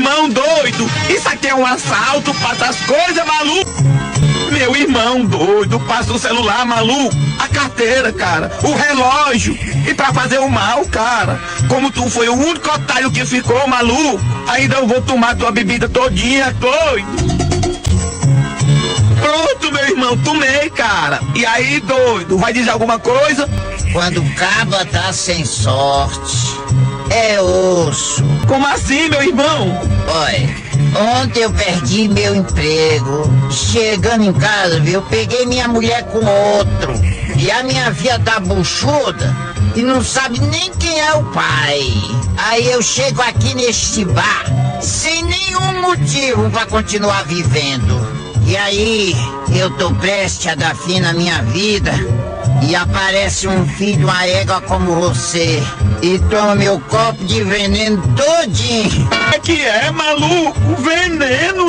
irmão doido, isso aqui é um assalto, passa as coisas, maluco. Meu irmão doido, passa o celular, maluco, a carteira, cara, o relógio. E pra fazer o mal, cara, como tu foi o único otário que ficou, maluco, ainda eu vou tomar tua bebida todinha, doido. Pronto, meu irmão, tomei, cara. E aí, doido, vai dizer alguma coisa? Quando o caba tá sem sorte, é osso. Como assim, meu irmão? Olha, ontem eu perdi meu emprego. Chegando em casa, viu, eu peguei minha mulher com outro. E a minha filha tá buchuda e não sabe nem quem é o pai. Aí eu chego aqui neste bar sem nenhum motivo pra continuar vivendo. E aí, eu tô prestes a dar fim na minha vida e aparece um filho, uma égua como você, e toma meu copo de veneno todinho. É que é, maluco? Veneno?